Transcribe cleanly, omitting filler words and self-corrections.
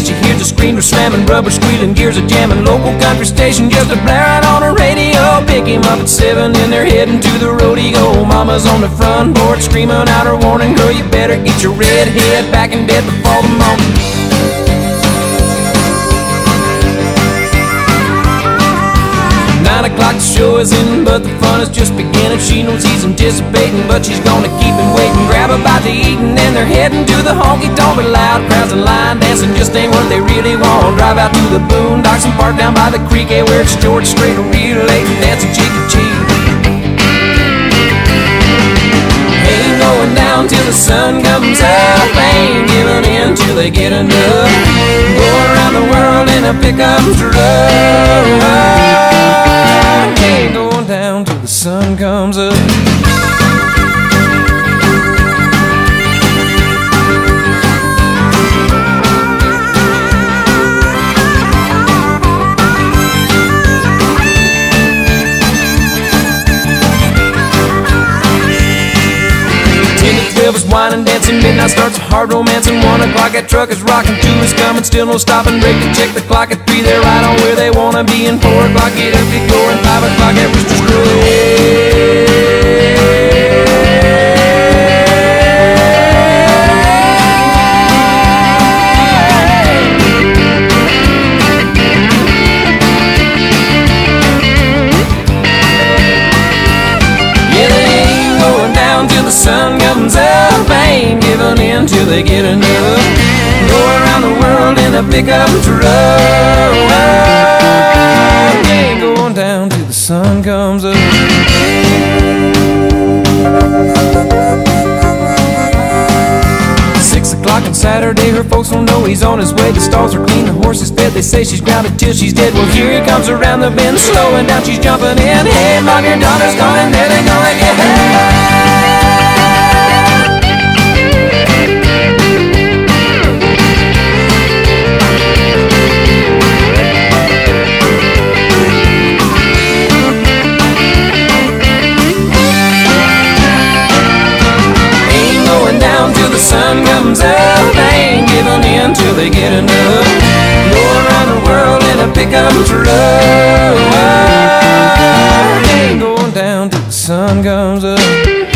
She hears the screamer slamming, rubber squealing, gears are jamming. Local country station just a blaring on the radio. Pick him up at 7 and they're heading to the rodeo. Mama's on the front porch screaming out her warning. Girl, you better get your red head back in bed before the morning. 9 o'clock, the show is in, but the fun is just beginning. She knows he's anticipating, but she's gonna keep him waiting. Grab a bite to eat and then they're heading to the honky-tonk. But loud crowds and line dancing just ain't what they really want. Drive out to the boondocks and park down by the creek, where it's George Strait real late and dancing cheek to cheek. Ain't going down till the sun comes up, ain't giving in till they get enough. Go around the world in a pickup truck. Ain't going down till the sun comes up. 12 is wine and dancing, midnight starts a hard romancing. 1 o'clock, that truck is rocking, 2 is coming, still no stopping. Break to check the clock at 3, they're right on where they wanna be. And 4 o'clock, get up, get going, 5 o'clock, that rooster's crowing. The sun comes up, ain't giving in till they get enough. Go around the world in a pickup truck. Ain't going down till the sun comes up. 6 o'clock on Saturday, her folks don't know he's on his way. The stalls are clean, the horse is fed, they say she's grounded till she's dead. Well, here he comes around the bend, slowing down, she's jumping in. Hey, mom, your daughter's coming, there they go again. The sun comes up, they ain't giving in till they get enough. Go around the world in a pickup truck. Ain't going down till the sun comes up.